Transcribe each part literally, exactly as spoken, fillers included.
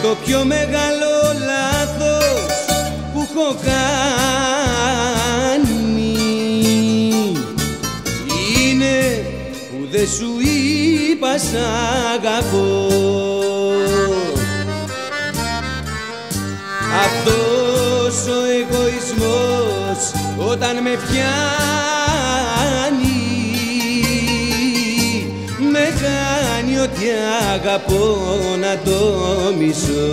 Το πιο μεγάλο λάθος που έχω κάνει είναι που δεν σου είπα σ' αγαπώ. Αυτός ο εγωισμός όταν με πιάνει με κάνει ότι αγαπώ να το μισώ.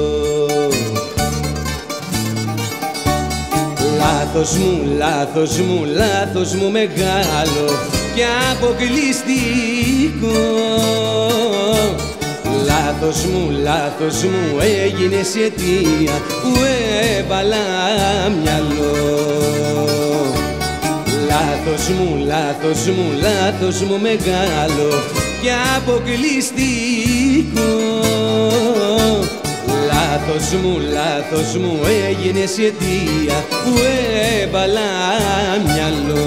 Λάθος μου, λάθος μου, λάθος μου μεγάλο και αποκλειστικό. Λάθος μου, λάθος μου έγινες η αιτία που έβαλα μυαλό. Λάθος μου, λάθος μου, λάθος μου μεγάλο και αποκλειστικό. Λάθος μου, λάθος μου έγινες η αιτία που έβαλα μυαλό.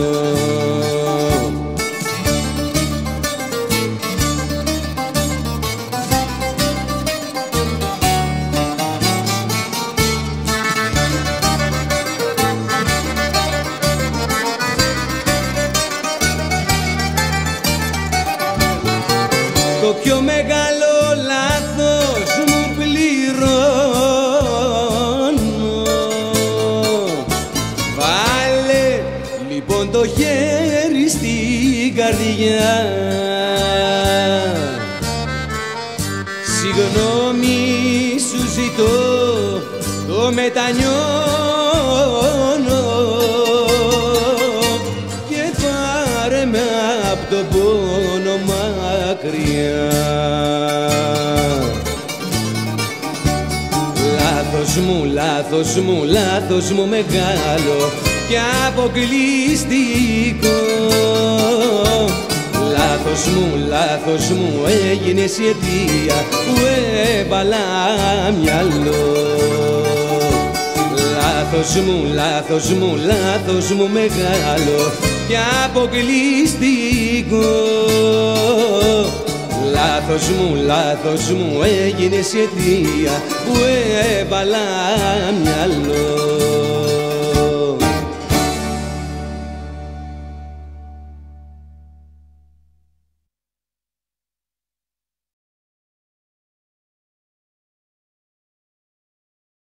Το πιο μεγάλο λάθος μου πληρώνω. Βάλε λοιπόν το χέρι στην καρδιά. Συγγνώμη σου ζητώ, το μετανιώνω και πάρε με απ' τον πόνο μακριά. Λάθος μου, λάθος μου, λάθος μου μεγάλο και αποκλειστικό. Λάθος μου, λάθος μου έγινες η αιτία που έβαλα μυαλό. Λάθος μου, λάθος μου, λάθος μου μεγάλο και αποκλειστικό. Λάθος μου, λάθος μου έγινες η αιτία που έβαλα μυαλό.